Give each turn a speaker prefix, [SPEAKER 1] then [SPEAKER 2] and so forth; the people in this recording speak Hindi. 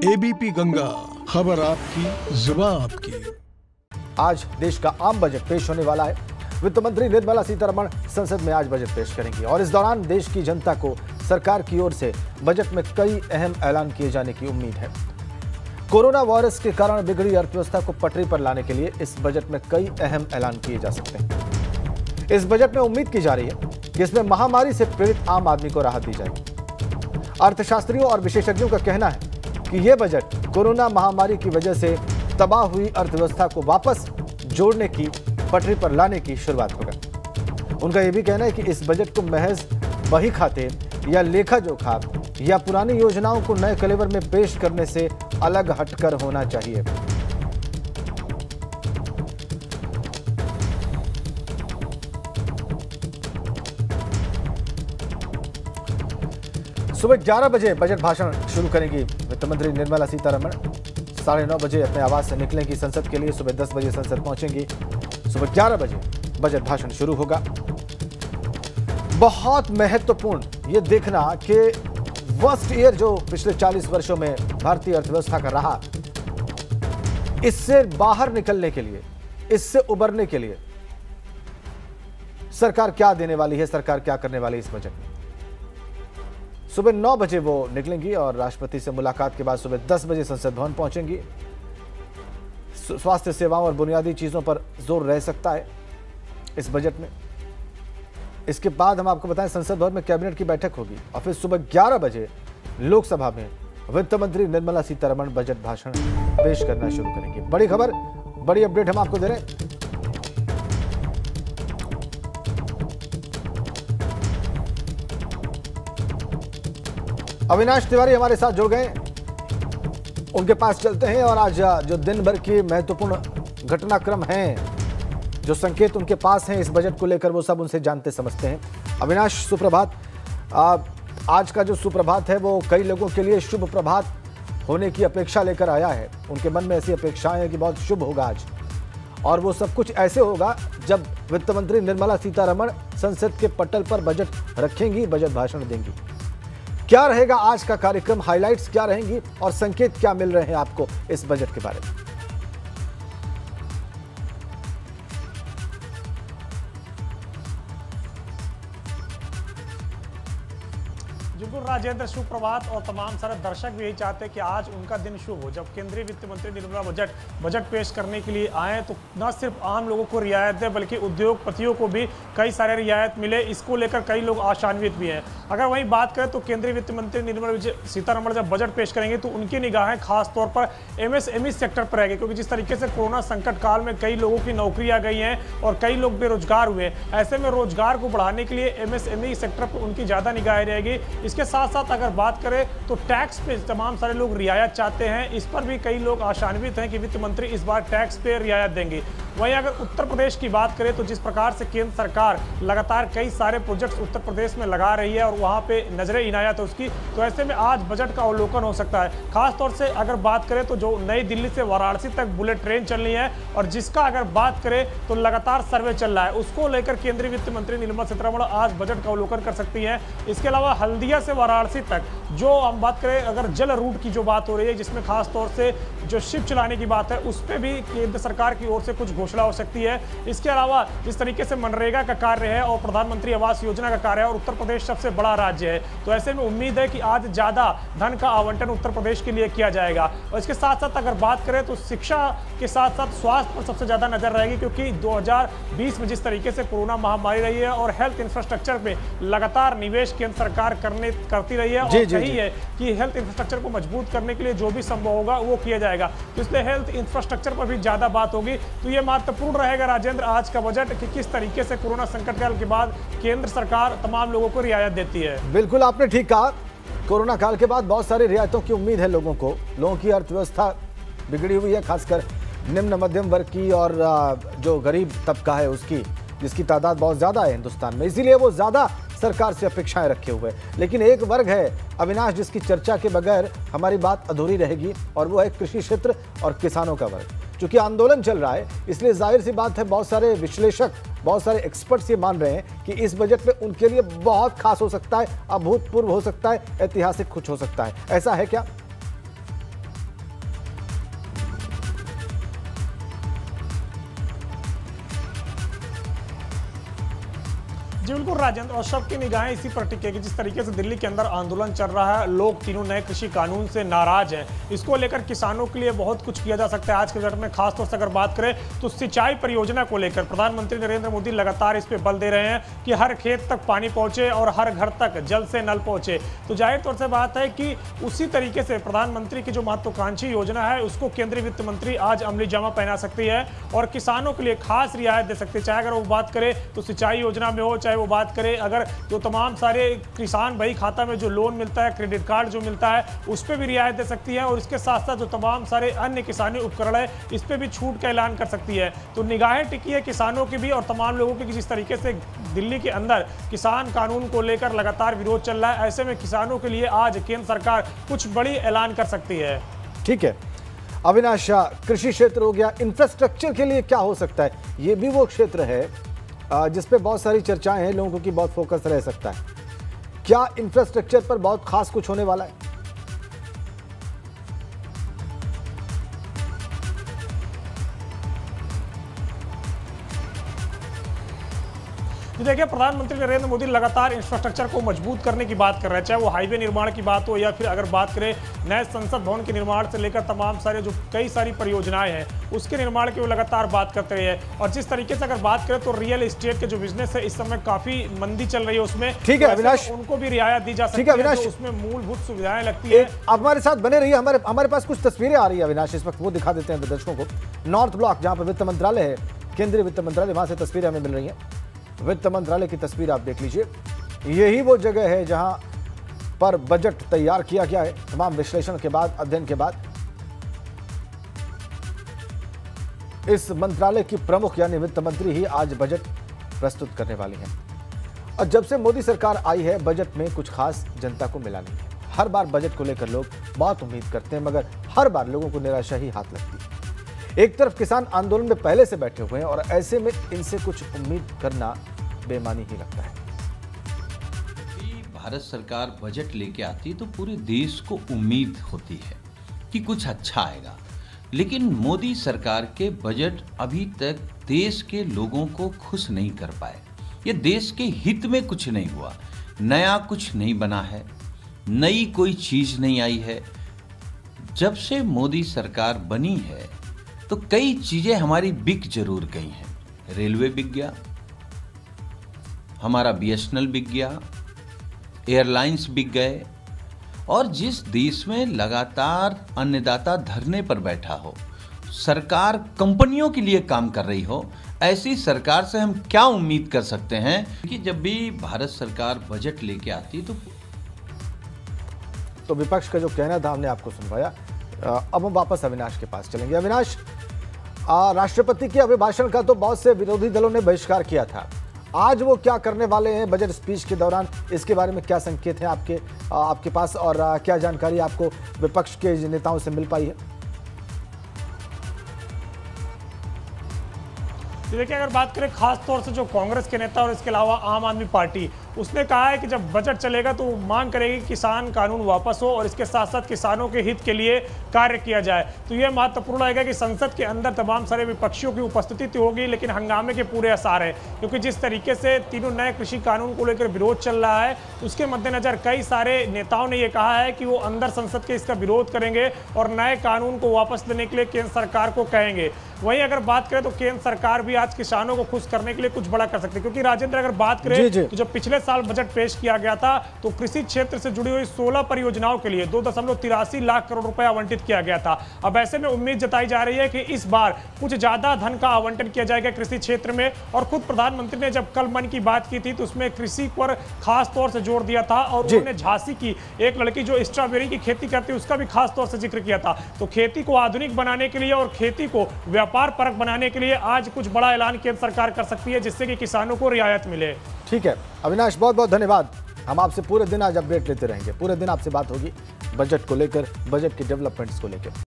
[SPEAKER 1] एबीपी गंगा, खबर आपकी, जुबान आपकी।
[SPEAKER 2] आज देश का आम बजट पेश होने वाला है। वित्त मंत्री निर्मला सीतारमण संसद में आज बजट पेश करेंगी और इस दौरान देश की जनता को सरकार की ओर से बजट में कई अहम ऐलान किए जाने की उम्मीद है। कोरोना वायरस के कारण बिगड़ी अर्थव्यवस्था को पटरी पर लाने के लिए इस बजट में कई अहम ऐलान किए जा सकते हैं। इस बजट में उम्मीद की जा रही है कि इसमें महामारी से पीड़ित आम आदमी को राहत दी जाएगी। अर्थशास्त्रियों और विशेषज्ञों का कहना है कि यह बजट कोरोना महामारी की वजह से तबाह हुई अर्थव्यवस्था को वापस जोड़ने की पटरी पर लाने की शुरुआत होगा। उनका यह भी कहना है कि इस बजट को महज बही खाते या लेखा जोखा या पुरानी योजनाओं को नए कलेवर में पेश करने से अलग हटकर होना चाहिए। सुबह 11 बजे बजट भाषण शुरू करेंगी वित्त मंत्री निर्मला सीतारमण। 9:30 बजे अपने आवास से निकलेंगी संसद के लिए। सुबह 10 बजे संसद पहुंचेंगी। सुबह 11 बजे बजट भाषण शुरू होगा। बहुत महत्वपूर्ण ये देखना कि वर्स्ट ईयर जो पिछले 40 वर्षों में भारतीय अर्थव्यवस्था का रहा, इससे बाहर निकलने के लिए, इससे उबरने के लिए सरकार क्या देने वाली है, सरकार क्या करने वाली है इस बजट में। सुबह 9 बजे वो निकलेंगी और राष्ट्रपति से मुलाकात के बाद सुबह 10 बजे संसद भवन पहुंचेंगी। स्वास्थ्य सेवाओं और बुनियादी चीजों पर जोर रह सकता है इस बजट में। इसके बाद हम आपको बताएं संसद भवन में कैबिनेट की बैठक होगी और फिर सुबह 11 बजे लोकसभा में वित्त मंत्री निर्मला सीतारमण बजट भाषण पेश करना शुरू करेंगे। बड़ी खबर, बड़ी अपडेट हम आपको दे रहे हैं। अविनाश तिवारी हमारे साथ जुड़ गए, उनके पास चलते हैं और आज जो दिन भर की महत्वपूर्ण घटनाक्रम हैं, जो संकेत उनके पास हैं इस बजट को लेकर, वो सब उनसे जानते समझते हैं। अविनाश, सुप्रभात। आज का जो सुप्रभात है वो कई लोगों के लिए शुभ प्रभात होने की अपेक्षा लेकर आया है। उनके मन में ऐसी अपेक्षाएं हैं कि बहुत शुभ होगा आज, और वो सब कुछ ऐसे होगा जब वित्त मंत्री निर्मला सीतारमण संसद के पटल पर बजट रखेंगी, बजट भाषण देंगी। क्या रहेगा आज का कार्यक्रम, हाइलाइट्स क्या रहेंगी और संकेत क्या मिल रहे हैं आपको इस बजट के बारे में?
[SPEAKER 3] बिल्कुल राजेंद्र, सुप्रभात। और तमाम सारे दर्शक भी यही चाहते हैं कि आज उनका दिन शुभ हो। जब केंद्रीय वित्त मंत्री निर्मला बजट पेश करने के लिए आए तो न सिर्फ आम लोगों को रियायत दे बल्कि उद्योगपतियों को भी कई सारे रियायत मिले, इसको लेकर कई लोग आशान्वित भी हैं। अगर वहीं बात करें तो केंद्रीय वित्त मंत्री निर्मला सीतारमण जब बजट पेश करेंगे तो उनकी निगाहें खासतौर पर एमएसएमई सेक्टर पर रहेगी, क्योंकि जिस तरीके से कोरोना संकट काल में कई लोगों की नौकरियां गई हैं और कई लोग बेरोजगार हुए। ऐसे में रोजगार को बढ़ाने के लिए एमएसएमई सेक्टर पर उनकी ज्यादा निगाहें रहेगी। इसके साथ साथ अगर बात करें तो टैक्स पे तमाम सारे लोग रियायत चाहते हैं, इस पर भी कई लोग आशान्वित हैं कि वित्त मंत्री इस बार टैक्स पे रियायत देंगे। वहीं अगर उत्तर प्रदेश की बात करें तो जिस प्रकार से केंद्र सरकार लगातार कई सारे प्रोजेक्ट्स उत्तर प्रदेश में लगा रही है और वहां पे नजरें इनायत है उसकी, तो ऐसे में आज बजट का अवलोकन हो सकता है। खासतौर से अगर बात करें तो जो नई दिल्ली से वाराणसी तक बुलेट ट्रेन चल रही है और जिसका अगर बात करें तो लगातार सर्वे चल रहा है, उसको लेकर केंद्रीय वित्त मंत्री निर्मला सीतारमण आज बजट का अवलोकन कर सकती है। इसके अलावा हल्दिया से वाराणसी तक जो हम बात करें, अगर जल रूट की जो बात हो रही है जिसमें खासतौर से जो शिप चलाने की बात है, उस पर भी केंद्र सरकार की ओर से कुछ घोषणा हो सकती है। इसके अलावा जिस तरीके से मनरेगा का कार्य है और प्रधानमंत्री आवास योजना का कार्य है और उत्तर प्रदेश सबसे बड़ा राज्य है, तो ऐसे में उम्मीद है कि आज ज्यादा धन का आवंटन उत्तर प्रदेश के लिए किया जाएगा। और इसके साथ साथ अगर बात करें तो शिक्षा के साथ साथ स्वास्थ्य पर सबसे ज्यादा नजर रहेगी, क्योंकि 2020 में जिस तरीके से कोरोना महामारी रही है और हेल्थ इंफ्रास्ट्रक्चर पे लगातार निवेश केंद्र सरकार करती रही है और यही है कि हेल्थ इंफ्रास्ट्रक्चर को मजबूत करने के लिए जो भी संभव होगा वो किया जाएगा। तो इसलिए हेल्थ इंफ्रास्ट्रक्चर पर भी ज्यादा बात होगी। तो ये महत्वपूर्ण रहेगा राजेंद्र आज का बजट कि किस तरीके से कोरोना संकट काल के बाद केंद्र सरकार तमाम लोगों को रियायत देती है।
[SPEAKER 2] बिल्कुल आपने ठीक कहा, कोरोना काल के बाद बहुत सारी रियायतों की उम्मीद है लोगों को। लोगों की अर्थव्यवस्था बिगड़ी हुई है, खासकर निम्न मध्यम वर्ग की और जो गरीब तबका है उसकी, जिसकी तादाद बहुत ज्यादा है हिंदुस्तान में, इसीलिए वो ज्यादा सरकार से अपेक्षाएं रखे हुए। लेकिन एक वर्ग है अविनाश जिसकी चर्चा के बगैर हमारी बात अधूरी रहेगी, और वो है कृषि क्षेत्र और किसानों का वर्ग। चूंकि आंदोलन चल रहा है इसलिए जाहिर सी बात है बहुत सारे विश्लेषक, बहुत सारे एक्सपर्ट्स ये मान रहे हैं कि इस बजट में उनके लिए बहुत खास हो सकता है, अभूतपूर्व हो सकता है, ऐतिहासिक कुछ हो सकता है। ऐसा है क्या?
[SPEAKER 3] जी बिल्कुल राजेंद्र, और सबकी निगाहें इसी पर टिकेगी जिस तरीके से दिल्ली के अंदर आंदोलन चल रहा है, लोग तीनों नए कृषि कानून से नाराज हैं। इसको लेकर किसानों के लिए बहुत कुछ किया जा सकता है। आज के बजट में खासतौर से अगर बात करें तो सिंचाई परियोजना को लेकर प्रधानमंत्री नरेंद्र मोदी लगातार इस पर बल दे रहे हैं कि हर खेत तक पानी पहुंचे और हर घर तक जल से नल पहुंचे। तो जाहिर तौर से बात है कि उसी तरीके से प्रधानमंत्री की जो महत्वाकांक्षी योजना है उसको केंद्रीय वित्त मंत्री आज अमली जामा पहना सकती है और किसानों के लिए खास रियायत दे सकती है। चाहे अगर वो बात करें तो सिंचाई योजना में हो, चाहे वो बात करें अगर जो तमाम सारे किसान भाई खाता में जो लोन मिलता है, क्रेडिट कार्ड जो मिलता है, उस पर भी रियायत दे सकती है और इसके साथ साथ जो तमाम सारे अन्य किसानी उपकरण है इस पर भी छूट का ऐलान कर सकती है। तो निगाहें टिकी है किसानों की भी और तमाम लोगों की, जिस तरीके से दिल्ली के अंदर किसान कानून को लेकर लगातार विरोध चल रहा है, ऐसे में किसानों के लिए आज केंद्र सरकार कुछ बड़ी ऐलान कर सकती है।
[SPEAKER 2] ठीक है अविनाश, कृषि क्षेत्र हो गया, इंफ्रास्ट्रक्चर के लिए क्या हो सकता है? ये भी वो क्षेत्र है जिस पे बहुत सारी चर्चाएं हैं, लोगों की बहुत फोकस रह सकता है। क्या इंफ्रास्ट्रक्चर पर बहुत खास कुछ होने वाला है?
[SPEAKER 3] देखिए, प्रधानमंत्री नरेंद्र मोदी लगातार इंफ्रास्ट्रक्चर को मजबूत करने की बात कर रहे हैं, चाहे वो हाईवे निर्माण की बात हो या फिर अगर बात करें नए संसद भवन के निर्माण से लेकर तमाम सारे जो कई सारी परियोजनाएं हैं उसके निर्माण की वो लगातार बात करते रहे हैं। और जिस तरीके से अगर बात करें तो रियल एस्टेट के जो बिजनेस है इस समय काफी मंदी चल रही है, उसमें
[SPEAKER 2] ठीक है अविनाश,
[SPEAKER 3] उनको भी रियायत दी जा सकती है, तो उसमें मूलभूत सुविधाएं लगती है।
[SPEAKER 2] आप हमारे साथ बने रहिए, हमारे पास कुछ तस्वीरें आ रही है अविनाश, इस वक्त वो दिखा देते हैं दर्शकों को। नॉर्थ ब्लॉक जहां पर वित्त मंत्रालय है, केंद्रीय वित्त मंत्रालय, वहां से तस्वीरें हमें मिल रही हैं। वित्त मंत्रालय की तस्वीर आप देख लीजिए, यही वो जगह है जहां पर बजट तैयार किया गया है तमाम विश्लेषण के बाद, अध्ययन के बाद। इस मंत्रालय की प्रमुख यानी वित्त मंत्री ही आज बजट प्रस्तुत करने वाली हैं। और जब से मोदी सरकार आई है बजट में कुछ खास जनता को मिला नहीं है। हर बार बजट को लेकर लोग बहुत उम्मीद करते हैं मगर हर बार लोगों को निराशा ही हाथ लगती है। एक तरफ किसान आंदोलन में पहले से बैठे हुए हैं और ऐसे में इनसे कुछ उम्मीद करना बेमानी ही लगता है।
[SPEAKER 4] भारत सरकार बजट लेके आती है तो पूरे देश को उम्मीद होती है कि कुछ अच्छा आएगा, लेकिन मोदी सरकार के बजट अभी तक देश के लोगों को खुश नहीं कर पाए। ये देश के हित में कुछ नहीं हुआ, नया कुछ नहीं बना है, नई कोई चीज नहीं आई है। जब से मोदी सरकार बनी है तो कई चीजें हमारी बिक जरूर गई हैं। रेलवे बिक गया, हमारा BSNL बिक गया, एयरलाइंस बिक गए, और जिस देश में लगातार अन्नदाता धरने पर बैठा हो, सरकार कंपनियों के लिए काम कर रही हो, ऐसी सरकार से हम क्या उम्मीद कर सकते हैं कि जब भी भारत सरकार बजट लेके आती
[SPEAKER 2] तो विपक्ष का जो कहना था हमने आपको सुनवाया। अब हम वापस अविनाश के पास चलेंगे। अविनाश, राष्ट्रपति के अभिभाषण का तो बहुत से विरोधी दलों ने बहिष्कार किया था, आज वो क्या करने वाले हैं बजट स्पीच के दौरान, इसके बारे में क्या संकेत हैं आपके पास और क्या जानकारी आपको विपक्ष के नेताओं से मिल पाई है?
[SPEAKER 3] देखिए, अगर बात करें खास तौर से जो कांग्रेस के नेता और इसके अलावा आम आदमी पार्टी, उसने कहा है कि जब बजट चलेगा तो वो मांग करेगी कि किसान कानून वापस हो और इसके साथ साथ किसानों के हित के लिए कार्य किया जाए। तो यह महत्वपूर्ण रहेगा कि संसद के अंदर तमाम सारे विपक्षियों की उपस्थिति तो होगी, लेकिन हंगामे के पूरे आसार है, क्योंकि जिस तरीके से तीनों नए कृषि कानून को लेकर विरोध चल रहा है उसके मद्देनजर कई सारे नेताओं ने यह कहा है कि वो अंदर संसद के इसका विरोध करेंगे और नए कानून को वापस लेने के लिए केंद्र सरकार को कहेंगे। वहीं अगर बात करें तो केंद्र सरकार भी आज किसानों को खुश करने के लिए कुछ बड़ा कर सकती है, क्योंकि राजेंद्र अगर बात करें तो जब पिछले साल बजट पेश किया गया था तो कृषि क्षेत्र से जुड़ी हुई 16 परियोजनाओं के लिए 2.83 लाख करोड़ रुपए आवंटित किया गया था। अब ऐसे में उम्मीद जताई जा रही है कि इस बार कुछ ज्यादा धन का आवंटन किया जाएगा कृषि क्षेत्र में। और खुद प्रधानमंत्री ने जब कल मन की बात की थी तो उसमें कृषि पर खास तौर से जोर दिया था और उन्होंने झांसी की एक लड़की जो स्ट्रॉबेरी की खेती करती है उसका भी खास तौर से जिक्र किया था। तो खेती को आधुनिक बनाने के लिए और खेती को व्यापार परक बनाने के लिए आज कुछ बड़ा ऐलान केंद्र सरकार कर सकती है, जिससे कि किसानों को रियायत मिले।
[SPEAKER 2] ठीक है अविनाश, बहुत बहुत धन्यवाद। हम आपसे पूरे दिन आज अपडेट लेते रहेंगे, पूरे दिन आपसे बात होगी बजट को लेकर, बजट के डेवलपमेंट्स को लेकर।